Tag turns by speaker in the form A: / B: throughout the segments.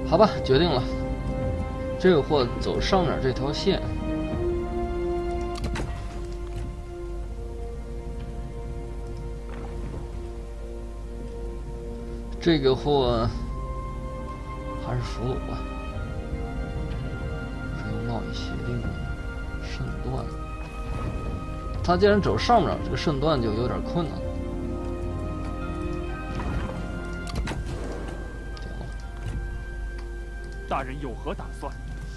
A: 好吧，决定了，这个货走上面这条线。这个货还是俘虏吧，还有贸易协定、圣断。他既然走上面，这个圣断就有点困难。
B: 大人有何打算？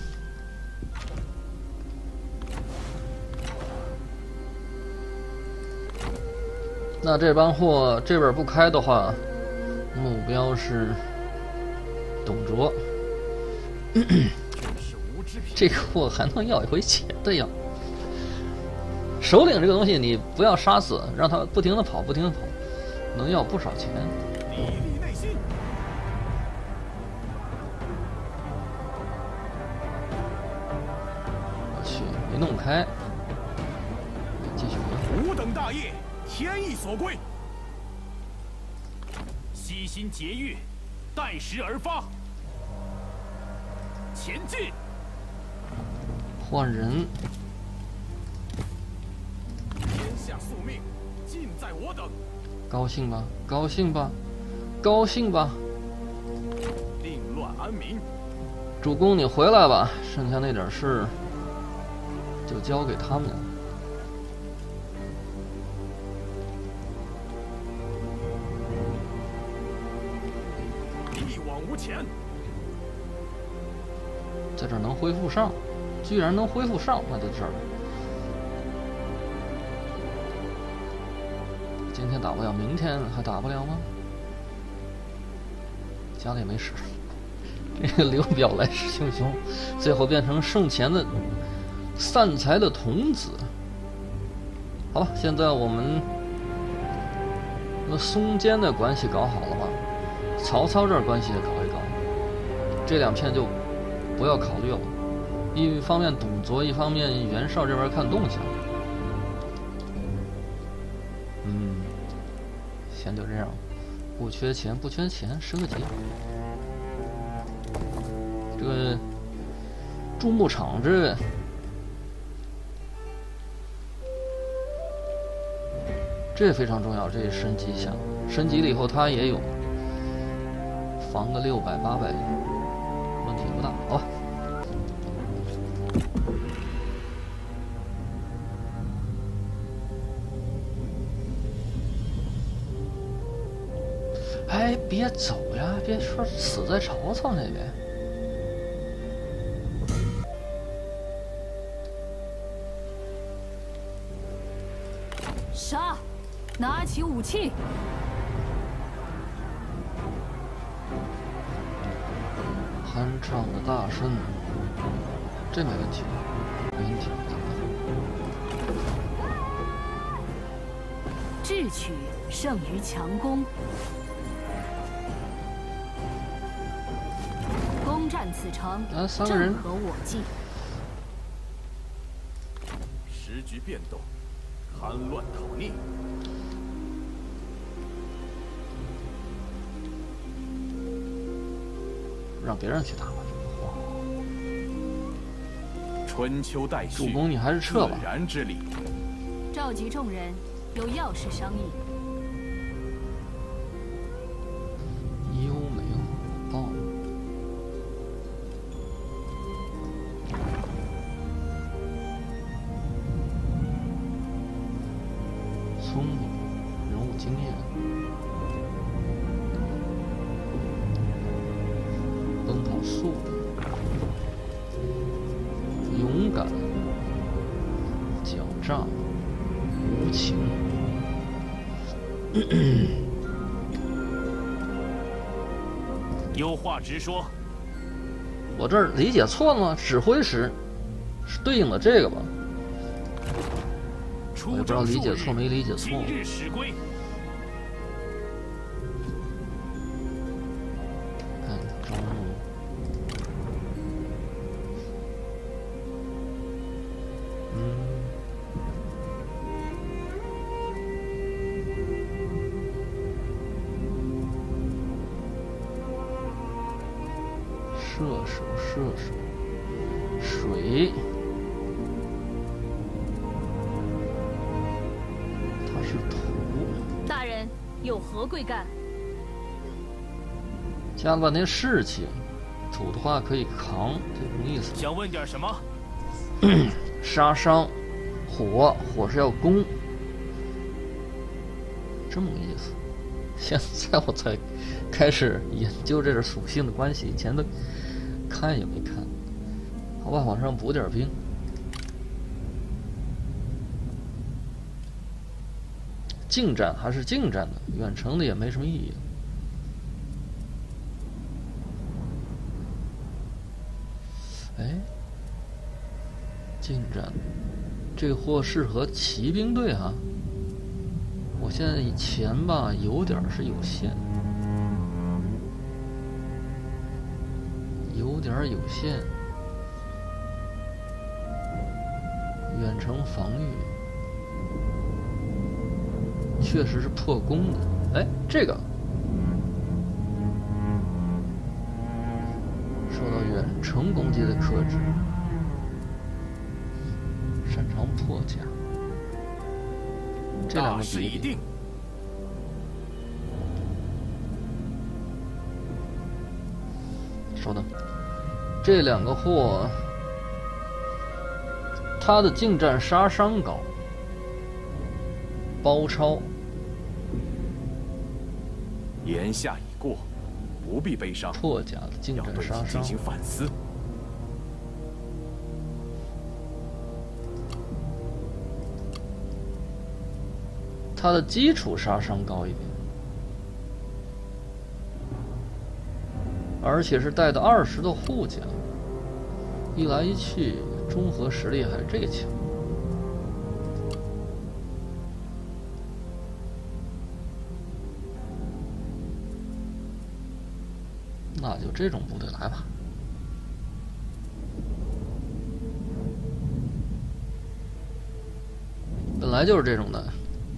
A: 那这帮货这边不开的话，目标是董卓。这个货还能要一回钱的呀！首领这个东西你不要杀死，让他不停的跑，不停的跑，能要不少钱。
B: 砥砺内心。
A: 我去，没弄开，继续回。
B: 吾等大业，天意所归。悉心节欲，待时而发。前进！
A: 换人。
B: 天下宿命，尽在我等。
A: 高兴吧，高兴吧，高兴吧！
B: 定乱安民。
A: 主公，你回来吧，剩下那点事就交给他们了。
B: 一往无前。
A: 在这儿能恢复上，居然能恢复上，那就这儿了。今天打不了，明天还打不了吗？家里也没使，这个刘表来势汹汹，最后变成圣贤的散财的童子。好吧，现在我们和松间的关系搞好了吗？曹操这儿关系也搞一搞，这两片就不要考虑了。一方面董卓，一方面袁绍这边看动向。先就这样，不缺钱，不缺钱，10个节。这个筑牧场这也非常重要，这也升级一下，升级了以后它也有防个600、800，问题不大，好吧。哎，别走呀！别说死在曹操那边。
C: 杀！拿起武器！
A: 酣畅的大圣，这没问题，没问题。
C: 智取胜于强攻。攻占此城，
A: 三个人
C: 正合我计。
B: 时局变动，戡乱讨逆。
A: 让别人去打吧。
B: 春秋待续，
A: 主公，你还是撤吧。
B: 自然之理。
C: 召集众人，有要事商议。
A: 优美火爆。聪明，人物经验。奔跑速度，勇敢，狡诈，无情。
B: 有话直说。
A: 我这儿理解错了吗？指挥使是对应的这个吧？我也不知道理解错没理解错。
B: 今日始归。
A: 看招募。 射手，水，它是土。
C: 大人有何贵干？
A: 加了半天士气，土的话可以扛，这种意思。
B: 想问点什么？
A: 杀伤，火是要攻，这么个意思。现在我才开始研究这个属性的关系，以前都看也没看。好吧，往上补点兵。近战还是近战的，远程的也没什么意义。哎，近战，这货适合骑兵队啊。我现在钱吧有点是有限，有限。远程防御确实是破功的。哎，这个受到远程攻击的克制，擅长破甲。这两个比一比。稍等，这两个货，他的近战杀伤高，包抄。
B: 言下已过，不必悲伤。
A: 破甲的近战杀伤。
B: 进行反思。
A: 它的基础杀伤高一点，而且是带的20的护甲，一来一去，综合实力还是这个强。那就这种部队来吧。本来就是这种的。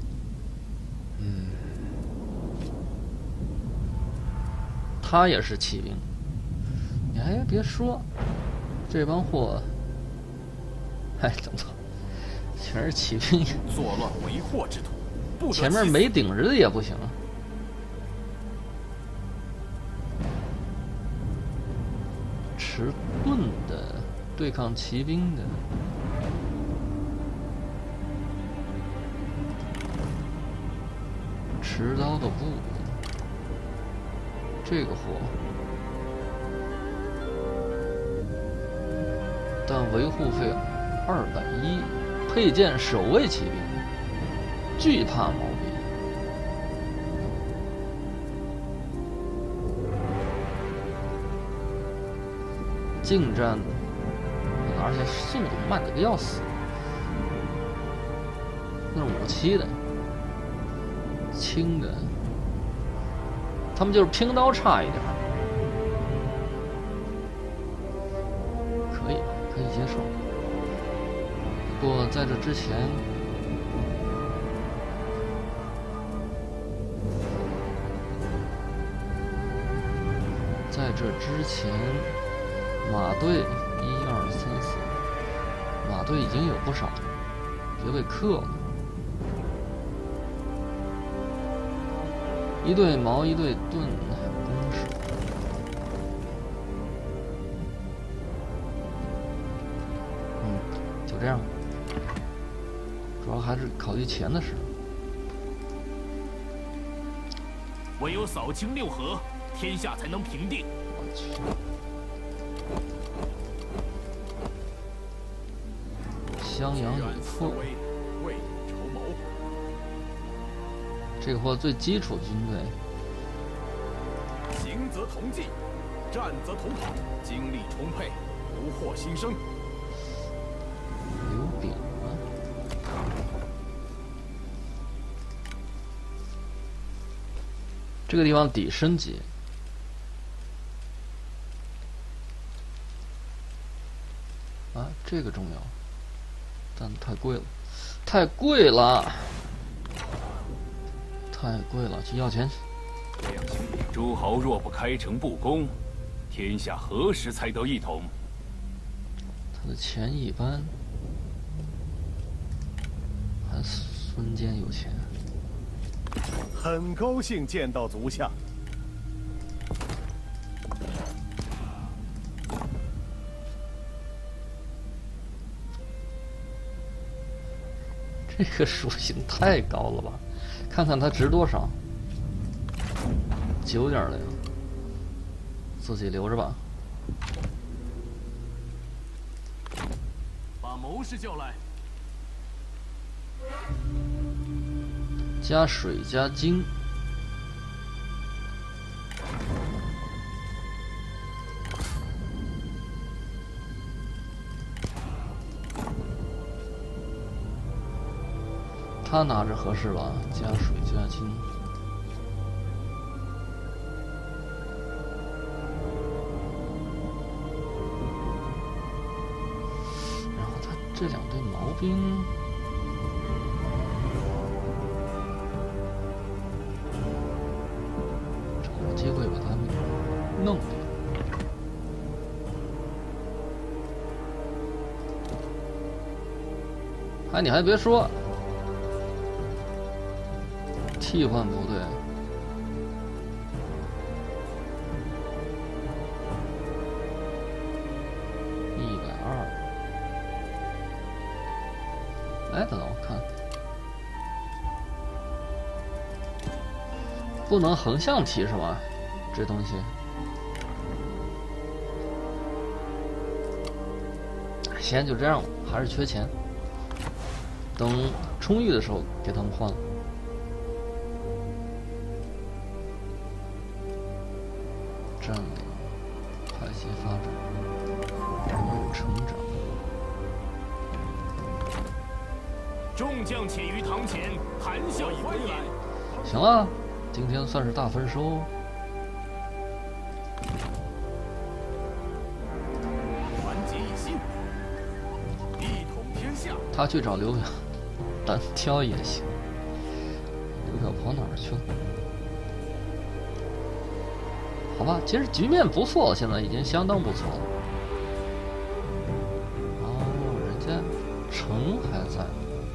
A: 他也是骑兵，你还别说，这帮货，哎，等等，全是骑兵，
B: 作乱为祸之徒，不得
A: 前面没顶着的也不行。持盾的对抗骑兵的，持刀的步兵。这个货，但维护费210，配件守卫骑兵，惧怕毛兵，近战，而且速度慢得个要死，那是57的，轻的。他们就是拼刀差一点，可以接受。不过在这之前，马队1、2、3、4，马队已经有不少了，别被克了。一队矛，一队盾，攻势。就这样。主要还是考虑钱的事。
B: 唯有扫清六合，天下才能平定。
A: 我去。襄阳已破。
B: 未雨绸缪。
A: 这个货最基础军队，
B: 行则同进，战则同跑，精力充沛，不惑新生。
A: 刘炳啊，这个地方底升级，啊，这个重要，但太贵了，太贵了。太贵了，去要钱。
B: 诸侯若不开诚布公，
D: 天下何时才得一统？
A: 他的钱一般，还孙坚有钱。
B: 很高兴见到族相。
A: 这个属性太高了吧？看看它值多少，9.0，自己留着吧。
B: 把谋士叫来。
A: 加水加金，他拿着合适吧？加水加金，然后他这2队毛兵。机会把他们弄掉。哎，你还别说，替换部队120。哎，等等，我看。不能横向提是吧？这东西，先就这样了，还是缺钱。等充裕的时候给他们换了。占领，派系发展，人物成长。
D: 众将且于堂前，谈笑欢颜。
A: 行了。今天算是大丰收。
B: 团结一心，一统天下。
A: 他去找刘表单挑也行。刘表跑哪儿去了？好吧，其实局面不错，现在已经相当不错了。哦，人家城还在，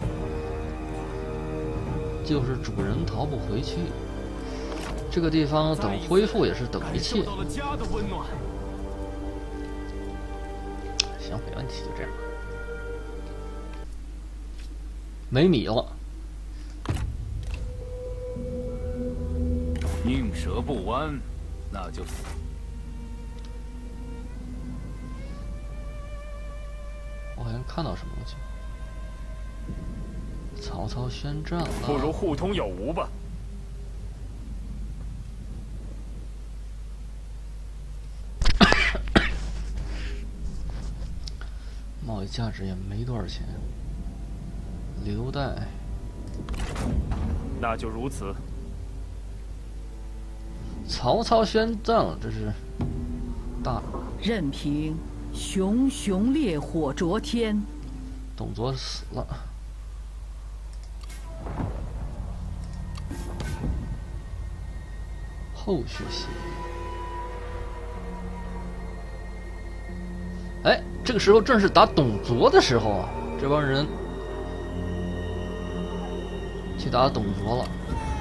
A: 就是主人逃不回去。这个地方等恢复也是等一切。行，没问题，就这样。没米了。
D: 宁折不弯，那就死。
A: 我好像看到什么东西。曹操宣战了。
D: 不如互通有无吧。
A: 贸易价值也没多少钱，留待。
D: 那就如此。
A: 曹操宣战了，这是大。
E: 任凭熊熊烈火灼天。
A: 董卓死了。后续戏。哎，这个时候正是打董卓的时候啊！这帮人去打董卓了。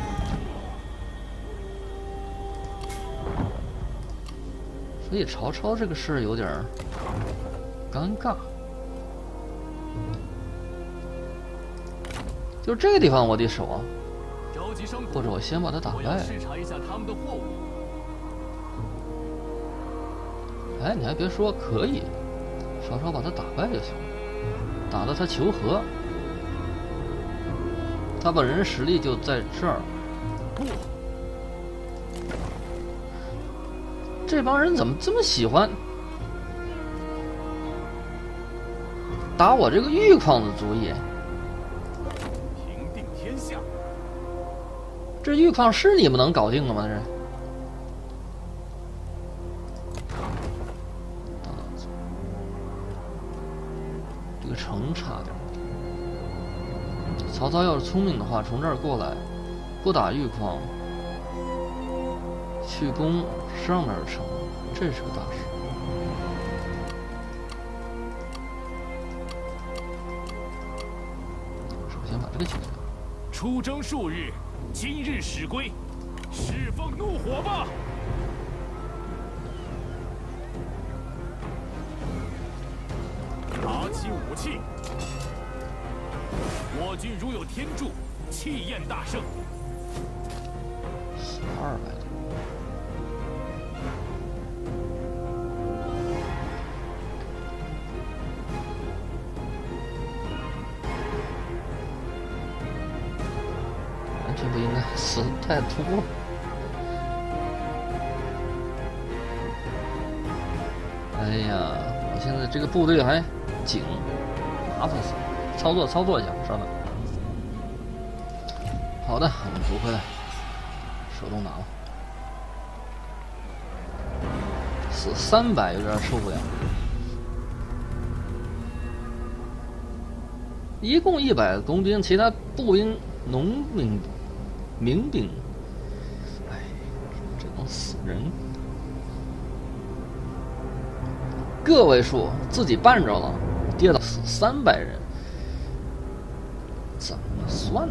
A: 所以曹操这个事儿有点尴尬。就这个地方我得守啊，或者我先把他打败。
B: 视察一下他们的货物。
A: 哎，你还别说，可以。稍稍把他打败就行了，打到他求和，他本人实力就在这儿。
B: 不，
A: 这帮人怎么这么喜欢打我这个玉矿的主意？
B: 平定天下，
A: 这玉矿是你们能搞定的吗？这。这个城差点。曹操要是聪明的话，从这儿过来，不打玉矿，去攻上面的城， 这是个大事。首先把这个解决掉。
D: 出征数日，今日始归，侍奉怒火吧！拿起武器。我军如有天助，气焰大盛。
A: 200多。完全不应该死太多。哎呀，我现在这个部队还紧，麻烦死了。操作一下，稍等。好的，我们读回来，手动挡了。死300有点受不了。一共100工兵，其他步兵、农民、民兵，哎，这种死人，个位数自己办着了，跌到死300人，怎么算呢？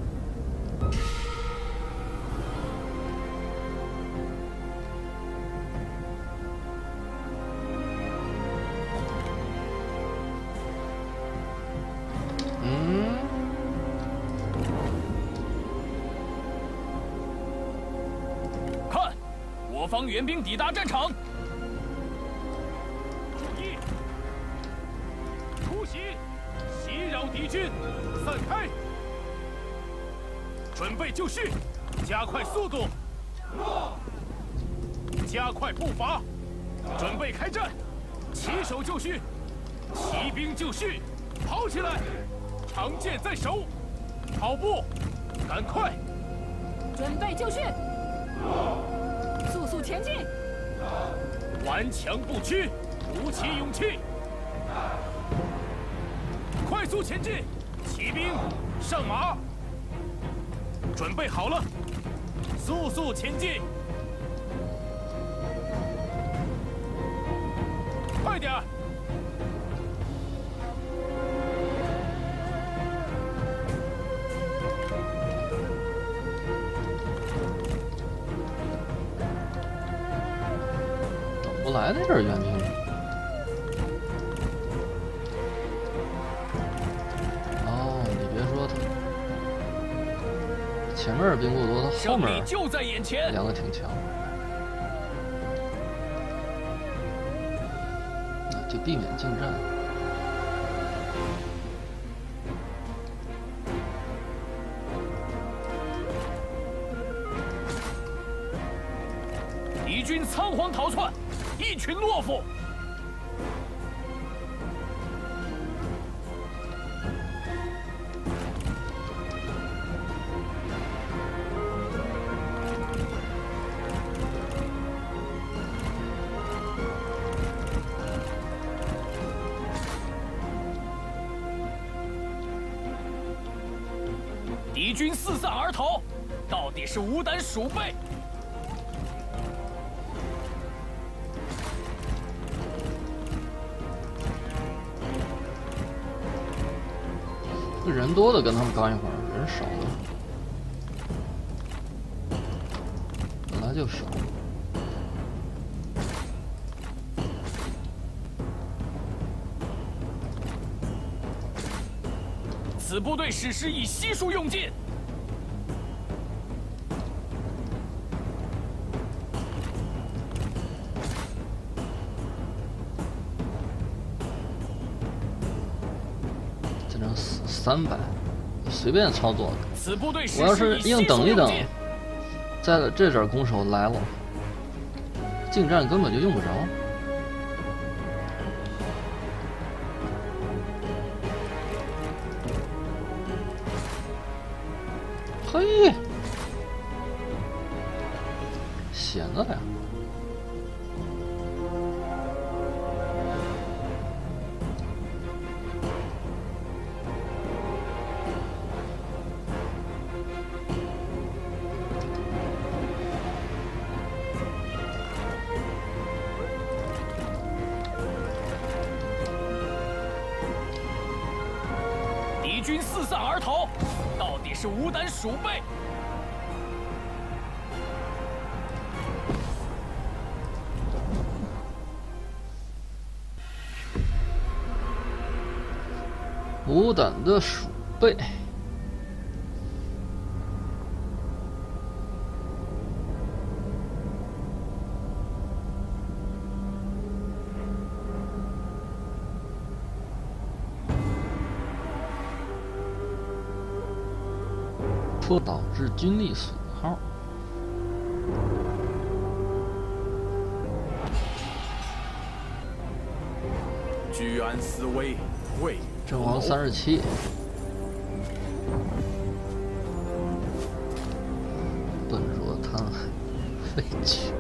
D: 看，我方援兵抵达战场。注意，突袭，袭扰敌军，散开。准备就绪，加快速度，加快步伐，准备开战。起手就绪，骑兵就绪，跑起来，长剑在手，跑步，赶快，
C: 准备就绪，速速前进，
D: 顽强不屈，鼓起勇气，快速前进，骑兵上马，准备好了，速速前进，快点儿！
A: 等不来的这是援兵。哦，你别说他前面兵不多，他后面
D: 胜利就在眼前。
A: 两个挺强。那就避免近战。
D: 敌军仓皇逃窜，一群懦夫。敌军四散而逃，到底是无胆鼠辈。
A: 人多的跟他们刚一会儿，人少的本来就少。
D: 此部队矢石已悉数用尽。
A: 这能死300，随便操作。
D: 此部队
A: 我要是硬等一等，在这阵攻守来了，近战根本就用不着。嘿，闲着呀。
D: 军四散而逃，到底是无胆鼠辈！
A: 无胆的鼠辈。迫导致军力损耗。
B: 居安思危，未雨
A: 阵亡37。笨拙贪害，废墟。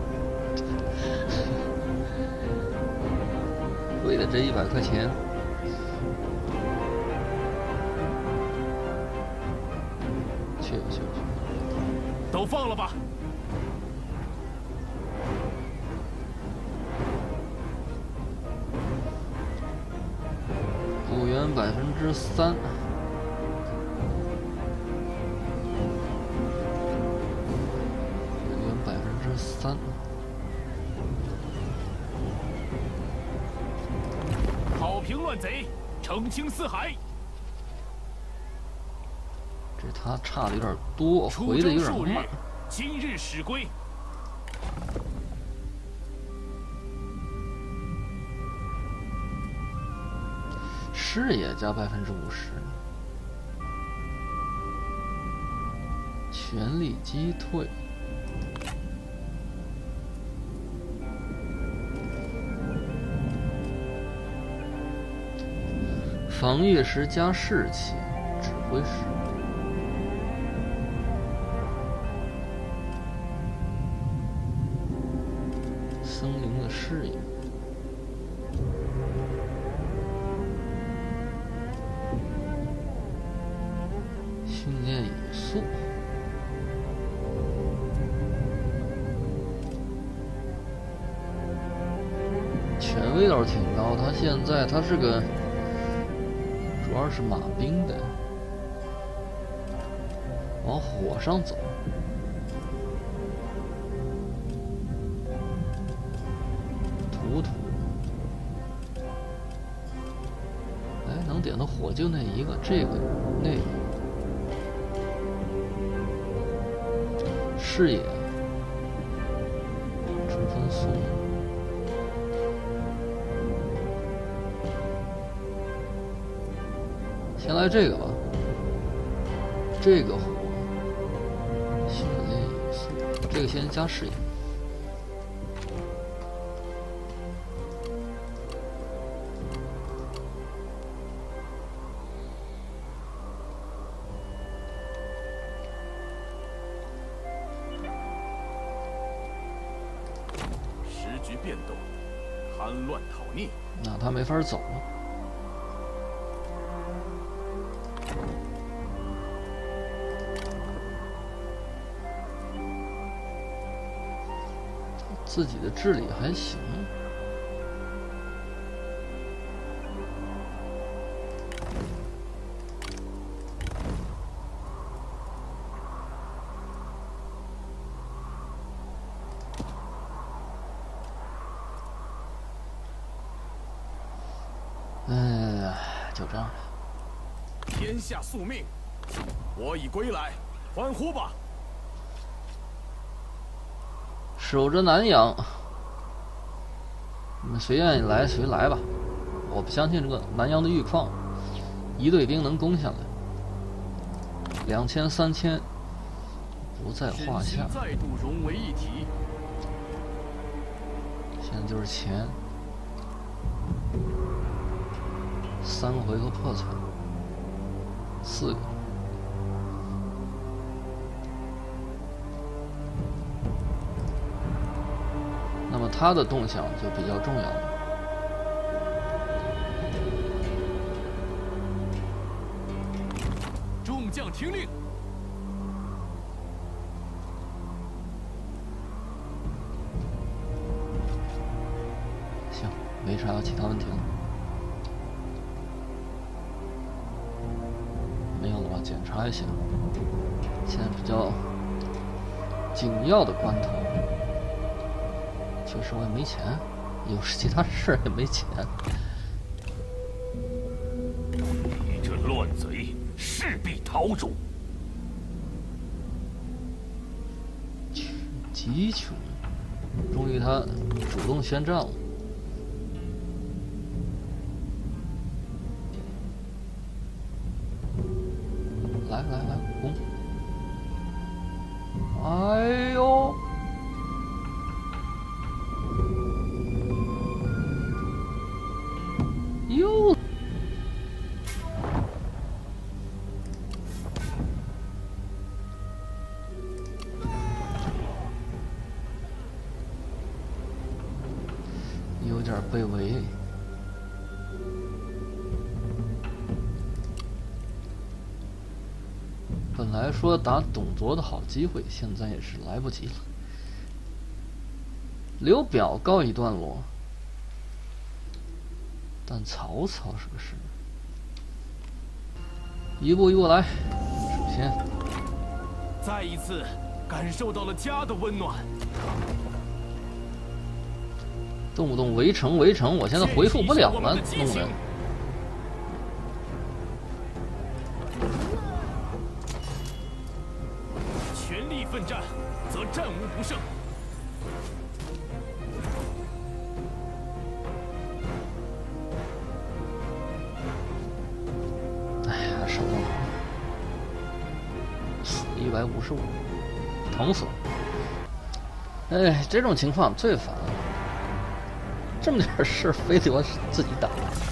A: 为了这100块钱。去。
D: 都放了吧。
A: 补员3%，补员3%。
D: 好评乱贼，澄清四海。
A: 这他差的有点多，回的有点慢。
D: 今日始归。
A: 视野加50%，全力击退。防御时加士气，指挥使。森林的视野。训练语速。权威倒是挺高，他现在他是个主要是马兵的，往火上走。土，哎，能点的火就那一个，这个那个。视野，冲分速，先来这个吧。这个火，训练语速，这个先加视野。
B: 变动，叛乱讨逆，
A: 那他没法走了。自己的治理还行。就这样了。
B: 天下宿命，我已归来，欢呼吧！
A: 守着南阳，你们谁愿意来谁来吧。我不相信这个南阳的玉矿，一队兵能攻下来。2000、3000不在话下。
B: 再度融为一体。
A: 现在就是钱。3个回合破产，4个。那么他的动向就比较重要了。
D: 众将听令。
A: 行，没啥其他问题了。 检查一下，现在比较紧要的关头，确实我也没钱，有其他事也没钱。
D: 你这乱贼，势必逃走。
A: 极穷，终于他主动宣战了。来来来，攻！哎呦！又！有点卑微。本来说打董卓的好机会，现在也是来不及了。刘表告一段落，但曹操是个事，一步一步来。首先，
B: 再一次感受到了家的温暖。
A: 动不动围城围城，我现在回复不了了，弄人。
B: 全力奋战，则战无不胜。
A: 哎呀，手动死155，疼死了！哎，这种情况最烦了。这么点事非得我自己打，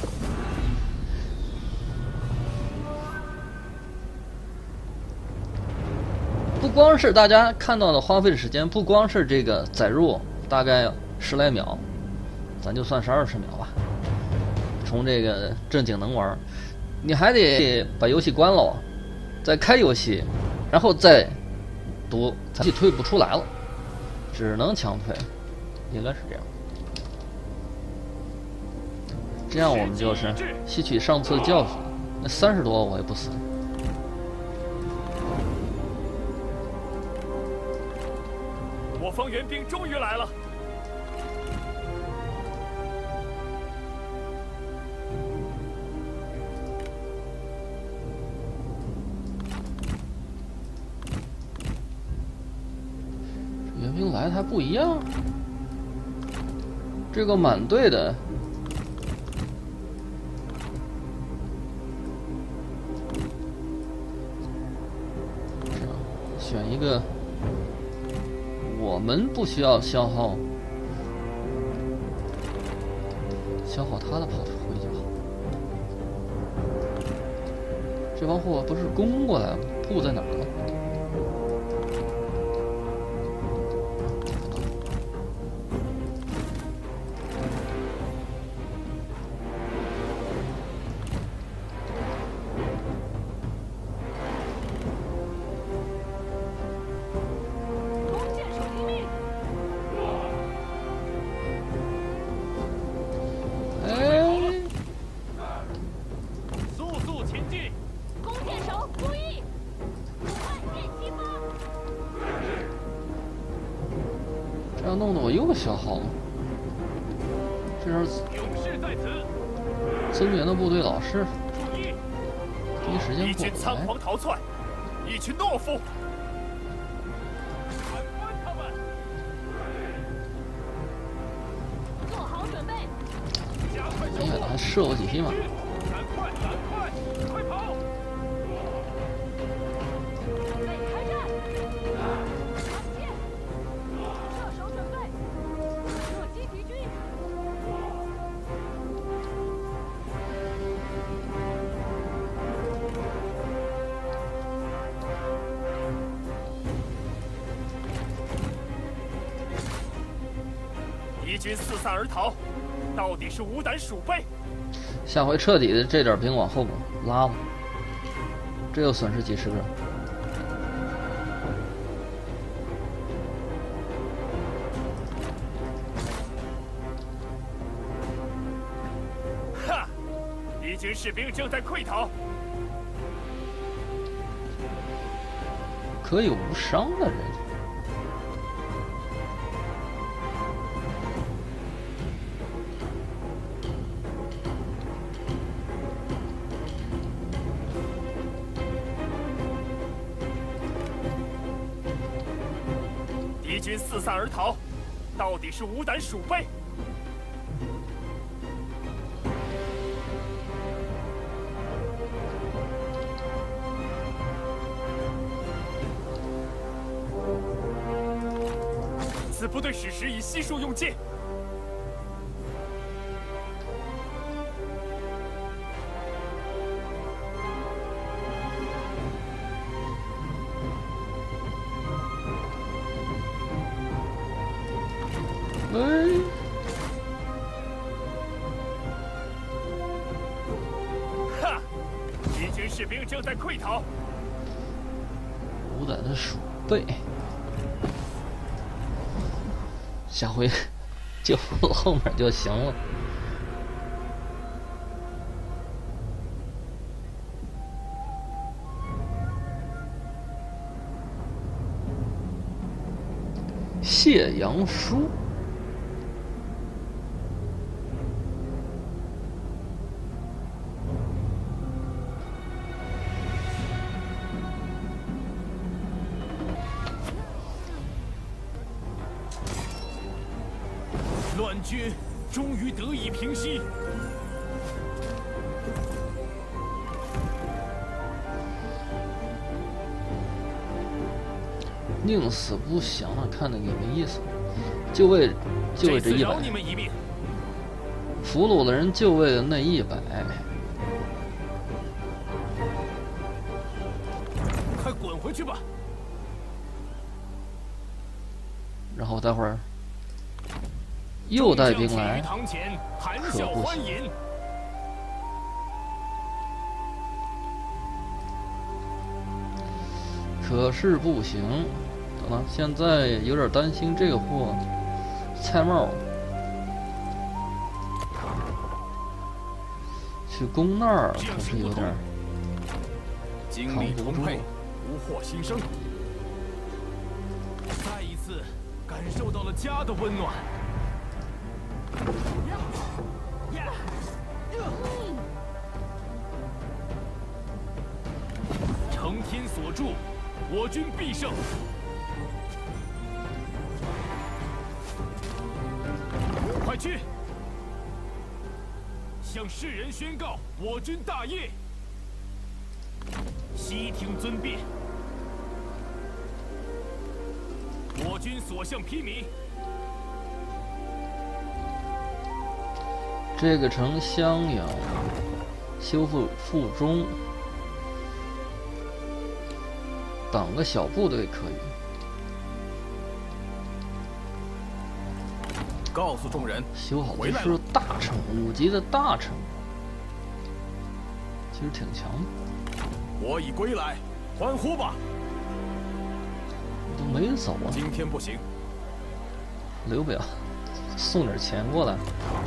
A: 不光是大家看到的花费的时间，不光是这个载入大概10来秒，咱就算是20秒吧。从这个正经能玩，你还得把游戏关了，再开游戏，然后再读，咱就退不出来了，只能强退，应该是这样。这样我们就是吸取上次的教训，那30多我也不死。
D: 我方援兵终于来了。
A: 援兵来的还不一样，这个满队的。选一个我们不需要消耗他的炮灰就好。这帮货不是攻过来了，铺在哪儿了？这样弄得我又消耗了。这样增援的部队老是第一时间
D: 一群仓皇逃窜，一群懦夫。
C: 做好准备。
A: 哎呀，还射我几匹马！
D: 赶快，快跑！
C: 准备开战！长箭，射手准备，射击敌军。
D: 敌军四散而逃，到底是无胆鼠辈。
A: 下回彻底的这点兵往后拉了，这又损失几十个。
D: 哈！敌军士兵正在溃逃。
A: 可以无伤的人。
D: 敌军四散而逃，到底是无胆鼠辈。此部队矢石已悉数用尽。哈！敌军士兵正在溃逃。
A: 无胆的鼠辈，下回就后面就行了。谢阳书。
D: 乱军终于得以平息。
A: 宁死不降了，看那个也没意思。就为这100，
D: 饶你们一命。
A: 俘虏的人就为了那100。
D: 快滚回去吧。
A: 然后待会儿又带兵来，
D: 堂前含笑
A: 可不行。
D: 欢迎。
A: 可是不行，怎么现在有点担心这个货菜帽去攻那儿，可是有点
B: 精力充沛，无祸新生。
D: 再一次感受到了家的温暖。承天所助，我军必胜。快去，向世人宣告我军大业。悉听尊便。我军所向披靡。
A: 这个城襄阳修复附中，挡个小部队可以。
B: 告诉众人，
A: 修好这是大城，5级的大城，其实挺强的。
B: 我已归来，欢呼吧！
A: 都没走啊！
B: 今天不行，
A: 刘表，送点钱过来。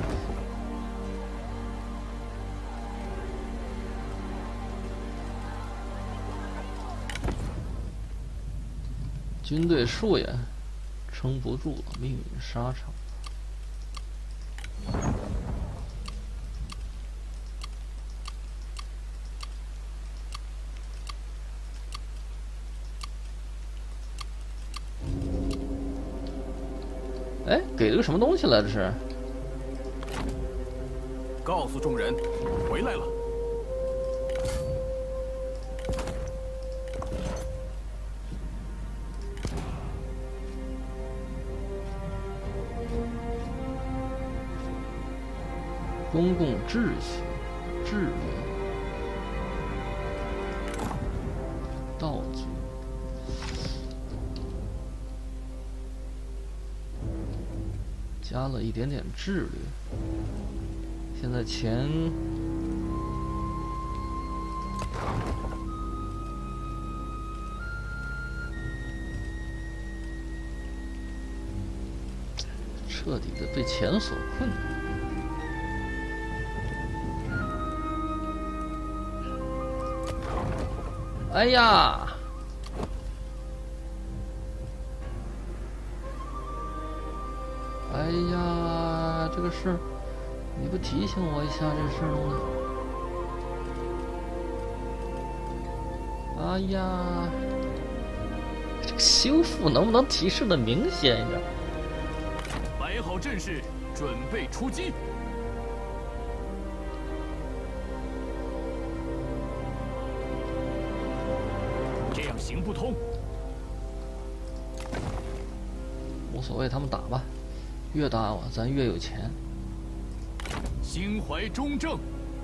A: 军队数也撑不住了，命运沙场。哎，给了个什么东西来？这是？
B: 告诉众人，回来了。
A: 公共秩序、治略、道具。加了一点点智略，现在钱彻底的被钱所困。哎呀， 事？你不提醒我一下这事呢？哎呀，这个修复能不能提示的明显一点？
D: 摆好阵势，准备出击。这样行不通。
A: 无所谓，他们打吧，越打我咱越有钱。
D: 心怀中正。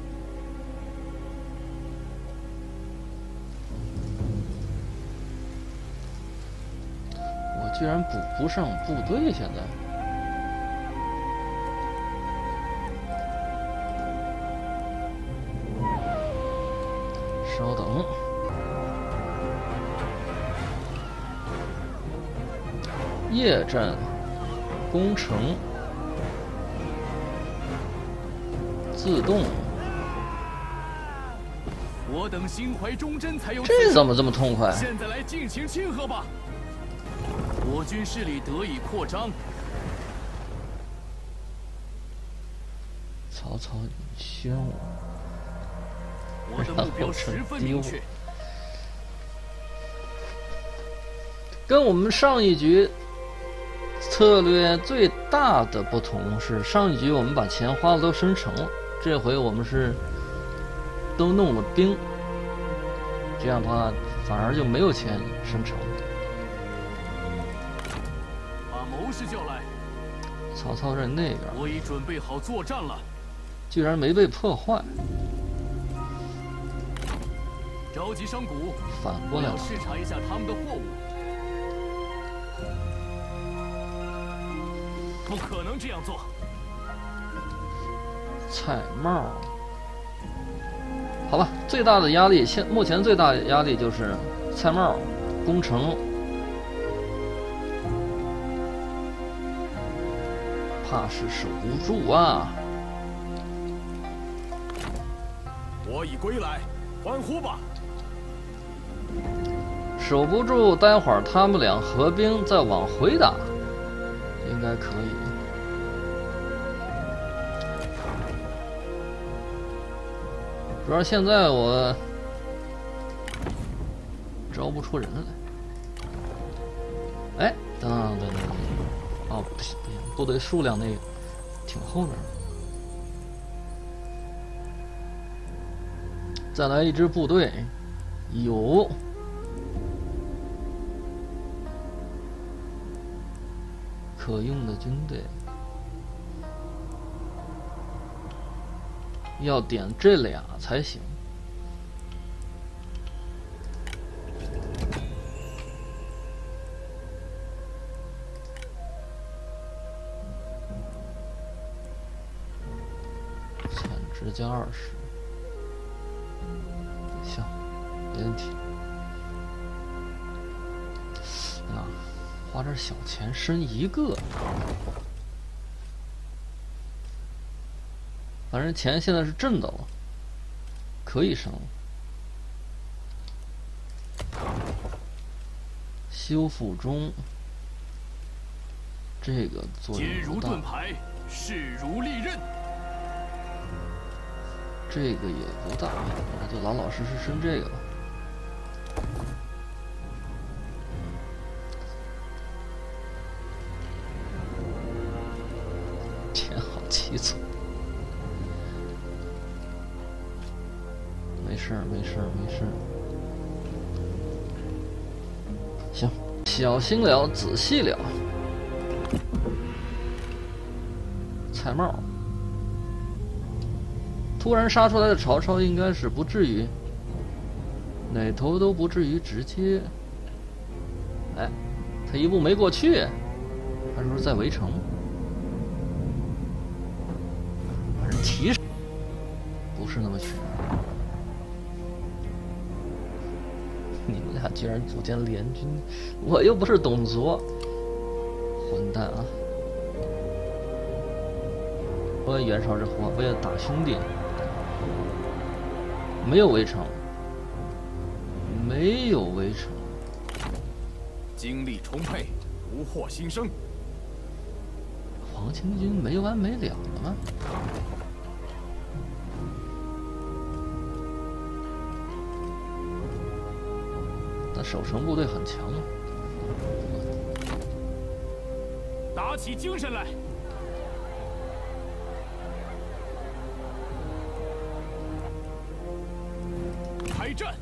A: 我居然补不上部队，现在。稍等。夜战攻城自动，
D: 我等心怀忠贞才有。
A: 这怎么这么痛快？
D: 现在来尽情庆贺吧！我军势力得以扩张。
A: 曹操领宣我，
D: 我的目标十分明确。
A: 跟我们上一局策略最大的不同是，上一局我们把钱花的都生成了，这回我们是都弄了兵，这样的话反而就没有钱生成。
D: 把谋士叫来。
A: 曹操在那边，
D: 我已准备好作战了，
A: 居然没被破坏。
D: 召集商贾，
A: 反过来了，
D: 我要视察一下他们的货物。不可能这样做。
A: 蔡瑁，好吧，最大的压力，目前最大的压力就是蔡瑁攻城，怕是守不住啊！
B: 我已归来，欢呼吧！
A: 守不住，待会儿他们俩合兵再往回打，应该可以。主要现在我招不出人来。哎，等，哦，不行，部队数量那个挺后面。再来一支部队，有。可用的军队，要点这俩才行。产值加20，行，没问题。啊。花点小钱升一个，反正钱现在是挣到了，可以升了。修复中，这个作用
D: 坚如
A: 不大。
D: 盾牌，势如利刃。
A: 这个也不大，那就老老实实升这个吧。急促，没事儿，没事儿，没事儿。行，小心了，仔细了。蔡瑁，突然杀出来的曹操应该是不至于，哪头都不至于直接。哎，他一步没过去，还说在围城。提示不是那么全，你们俩居然组建联军，我又不是董卓，混蛋啊！我也袁绍这货，为了打兄弟，没有围城，没有围城，
B: 精力充沛，如获新生。
A: 黄巾军没完没了了吗？但守城部队很强啊。
D: 打起精神来！开战！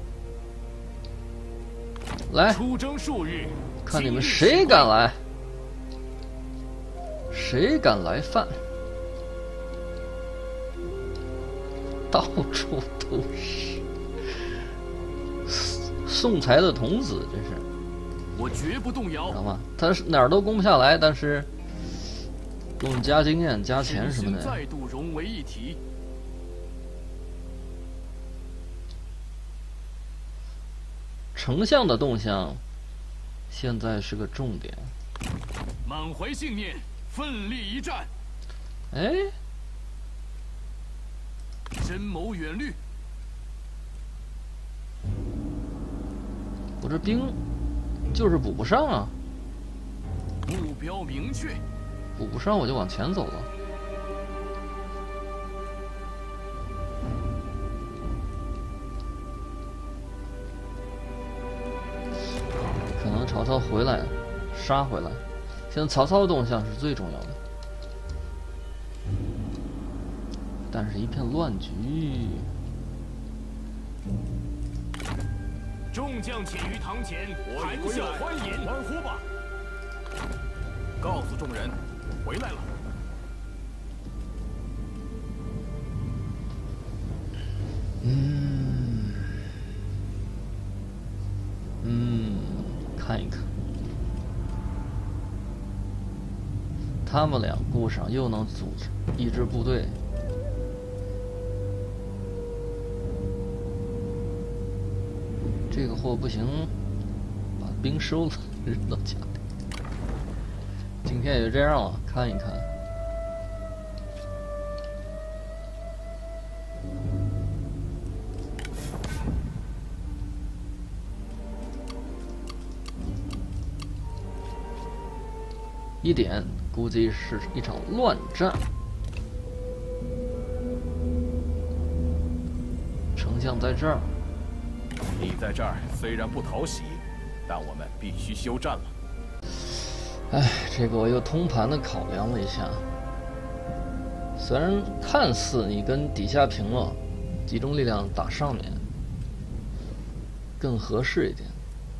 A: 来，
D: 出征数日，
A: 看你们谁敢来，谁敢来犯？到处都是送财的童子，这是。
D: 我绝不动摇。
A: 知道吗？他是哪儿都攻不下来，但是用加经验、加钱什么的。
D: 再度融为一体。
A: 丞相的动向现在是个重点。
D: 满怀信念，奋力一战。
A: 哎，
D: 深谋远虑。
A: 我这兵就是补不上啊，
D: 目标明确，
A: 补不上我就往前走了。可能曹操回来，杀回来。现在曹操的动向是最重要的，但是一片乱局。
D: 众将且于堂前，谈笑欢饮，
B: 欢呼吧！告诉众人，回来了。
A: 看一看，他们俩顾上又能组织一支部队。这个货不行，把兵收了，扔到家里。今天也就这样了，看一看。一点估计是一场乱战。丞相在这儿。
B: 你在这儿虽然不讨喜，但我们必须休战了。
A: 哎，这个我又通盘的考量了一下，虽然看似你跟底下平了，集中力量打上面更合适一点。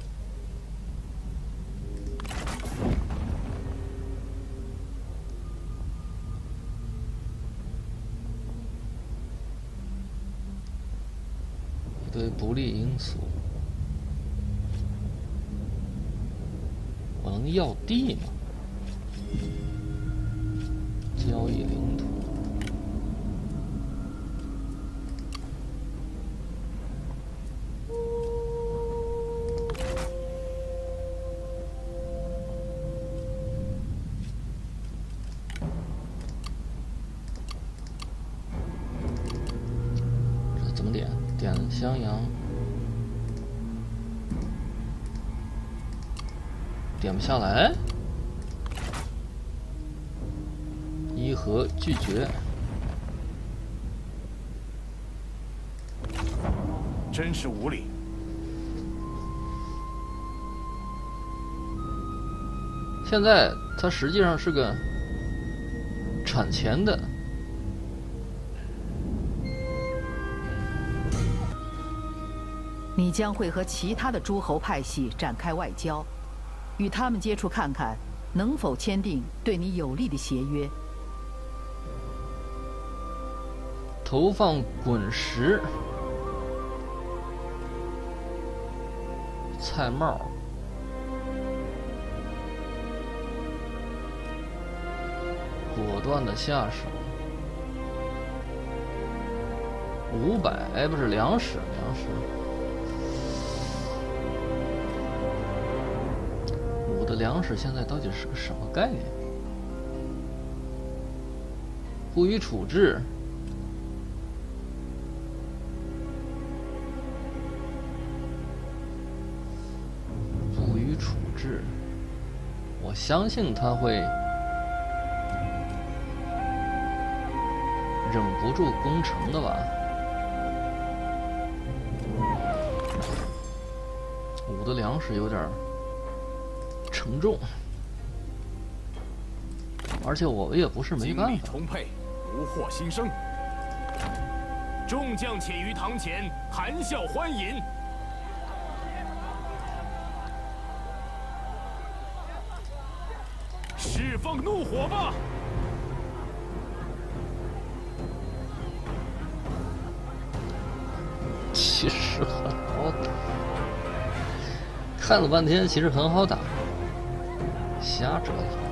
A: 一堆不利因素。我能要地吗？交易领土。这怎么点？点襄阳。点不下来，伊和拒绝，
B: 真是无礼。
A: 现在它实际上是个产钱的，
E: 你将会和其他的诸侯派系展开外交，与他们接触看看能否签订对你有利的协约。
A: 投放滚石，蔡瑁，果断的下手，500，哎，不是粮食。我的粮食现在到底是个什么概念？不予处置。不予处置，我相信他会忍不住攻城的吧。5的粮食有点沉重，而且我也不是没办法。
B: 精力充沛，如获新生。
D: 众将且于堂前含笑欢迎。释放怒火吧！
A: 其实很好打，看了半天，其实很好打，瞎折腾。